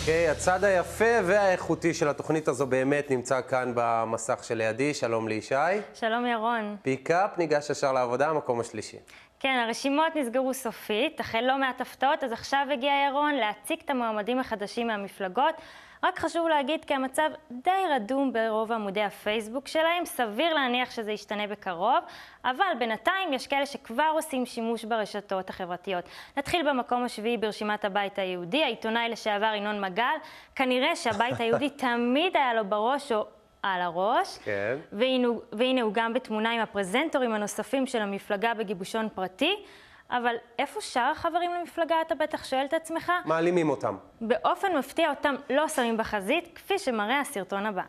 אוקיי, הצד היפה והאיכותי של התוכנית הזו באמת נמצא כאן במסך שלידי. שלום לישי. שלום ירון. פיקאפ, ניגש ישר לעבודה, המקום השלישי. כן, הרשימות נסגרו סופית, אחרי לא מעט הפתעות, אז עכשיו הגיע ירון להציג את המועמדים החדשים מהמפלגות. רק חשוב להגיד כי המצב די רדום ברוב עמודי הפייסבוק שלהם, סביר להניח שזה ישתנה בקרוב, אבל בינתיים יש כאלה שכבר עושים שימוש ברשתות החברתיות. נתחיל במקום השביעי ברשימת הבית היהודי, העיתונאי לשעבר ינון מגל, כנראה שהבית היהודי תמיד היה לו בראש או על הראש, כן. והנה הוא גם בתמונה עם הפרזנטורים הנוספים של המפלגה בגיבושון פרטי, אבל איפה שאר החברים למפלגה, אתה בטח שואל את עצמך? מעלימים אותם. באופן מפתיע אותם לא שמים בחזית, כפי שמראה הסרטון הבא.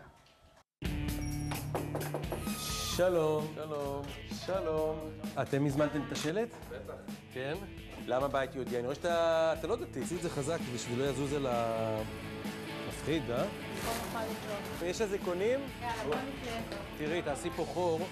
שלום. שלום. שלום. אתם הזמנתם את השלט? בטח. כן. למה בית יהודי? אני רואה שאתה לא דתי. עשי את זה חזק בשביל לא יזוז אל המפחיד, אה? יש אזיקונים? תראי, תעשי פה חור.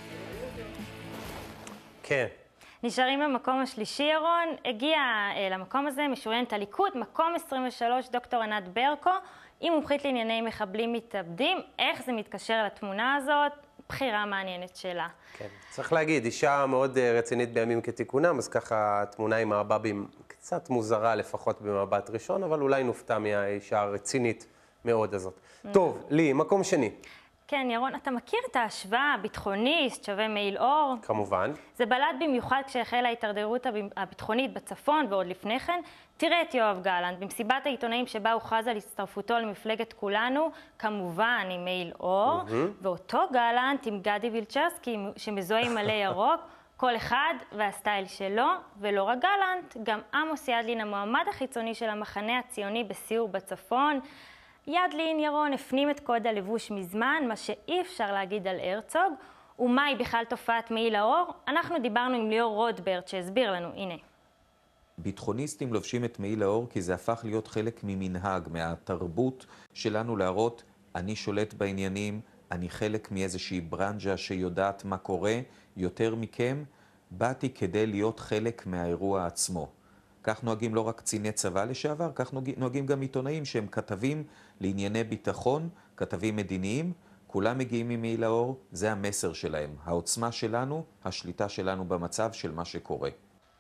כן. נשארים במקום השלישי, ירון. הגיע למקום הזה משוריינת הליכוד, מקום 23, דוקטור ענת ברקו, היא מומחית לענייני מחבלים מתאבדים. איך זה מתקשר לתמונה הזאת? בחירה מעניינת שלה. כן. צריך להגיד, אישה מאוד רצינית בימים כתיקונם, אז ככה התמונה עם האבאבים קצת מוזרה, לפחות במבט ראשון, אבל אולי נופתע מהאישה הרצינית מאוד הזאת. טוב, לי, מקום שני. כן, ירון, אתה מכיר את ההשוואה הביטחוניסט שווה מעיל אור? כמובן. זה בלט במיוחד כשהחלה ההתדרדרות הביטחונית בצפון ועוד לפני כן. תראה את יואב גלנט, במסיבת העיתונאים שבה הוכרז על הצטרפותו למפלגת כולנו, כמובן עם מעיל אור, ואותו גלנט עם גדי וילצ'רסקי שמזוהה עם מלא ירוק, כל אחד והסטייל שלו, ולא רק גלנט, גם עמוס ידלין, המועמד החיצוני של המחנה הציוני בסיור בצפון. ידלין, ירון, הפנים את קוד הלבוש מזמן, מה שאי אפשר להגיד על הרצוג. ומהי בכלל תופעת מעיל האור? אנחנו דיברנו עם ליאור רוטברט שהסביר לנו, הנה. ביטחוניסטים לובשים את מעיל האור כי זה הפך להיות חלק ממנהג, מהתרבות שלנו להראות, אני שולט בעניינים, אני חלק מאיזושהי ברנג'ה שיודעת מה קורה, יותר מכם, באתי כדי להיות חלק מהאירוע עצמו. כך נוהגים לא רק קציני צבא לשעבר, כך נוהגים גם עיתונאים שהם כתבים לענייני ביטחון, כתבים מדיניים, כולם מגיעים ממעיל האור, זה המסר שלהם, העוצמה שלנו, השליטה שלנו במצב של מה שקורה.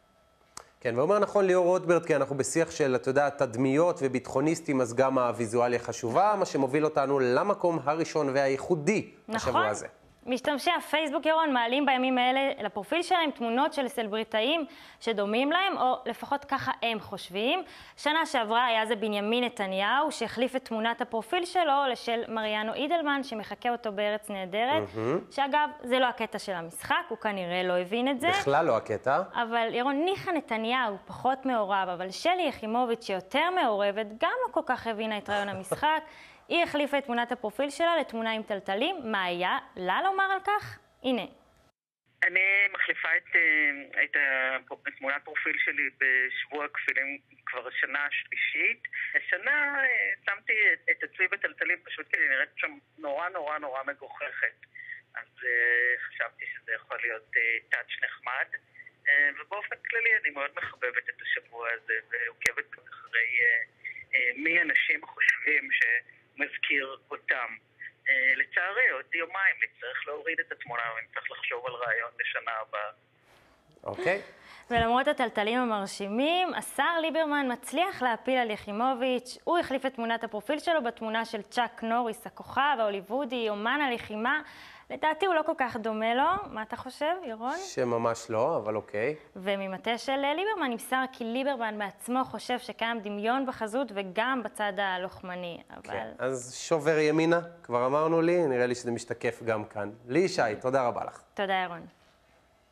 כן, ואומר נכון ליאור רוטברט, כי אנחנו בשיח של, אתה יודע, תדמיות וביטחוניסטים, אז גם הוויזואליה חשובה, מה שמוביל אותנו למקום הראשון והייחודי השבוע הזה. משתמשי הפייסבוק, ירון, מעלים בימים האלה לפרופיל שלהם תמונות של סלבריטאים שדומים להם, או לפחות ככה הם חושבים. שנה שעברה היה זה בנימין נתניהו, שהחליף את תמונת הפרופיל שלו לשל מריאנו אידלמן, שמחכה אותו בארץ נהדרת, שאגב, זה לא הקטע של המשחק, הוא כנראה לא הבין את זה. בכלל לא הקטע. אבל ירון, ניחא נתניהו פחות מעורב, אבל שלי יחימוביץ' שיותר מעורבת, גם לא כל כך הבינה את רעיון המשחק. היא החליפה את תמונת הפרופיל שלה לתמונה עם טלטלים. מה היה לה לומר על כך? הנה. אני מחליפה את תמונת פרופיל שלי בשבוע הכפילים כבר השנה השלישית. השנה שמתי את עצמי בטלטלים פשוט כי אני נראית שם נורא נורא נורא מגוחכת. אז חשבתי שזה יכול להיות טאץ' נחמד. ובאופן כללי אני מאוד מחבבת את השבוע הזה ועוקבת אחרי מי אנשים חושבים מזכיר אותם. לצערי, עוד יומיים נצטרך להוריד את התמונה ונצטרך לחשוב על רעיון לשנה הבאה. אוקיי. ולמרות הטלטלים המרשימים, השר ליברמן מצליח להפיל על יחימוביץ'. הוא החליף את תמונת הפרופיל שלו בתמונה של צ'אק נוריס, הכוכב ההוליוודי, אומן הלחימה. לדעתי הוא לא כל כך דומה לו. מה אתה חושב, ירון? שממש לא, אבל אוקיי. וממטה של ליברמן נמסר כי ליברמן בעצמו חושב שקיים דמיון בחזות וגם בצד הלוחמני. כן, אז שובר ימינה, כבר אמרנו לי, נראה לי שזה משתקף גם כאן. לי ישי, תודה רבה לך. תודה, ירון.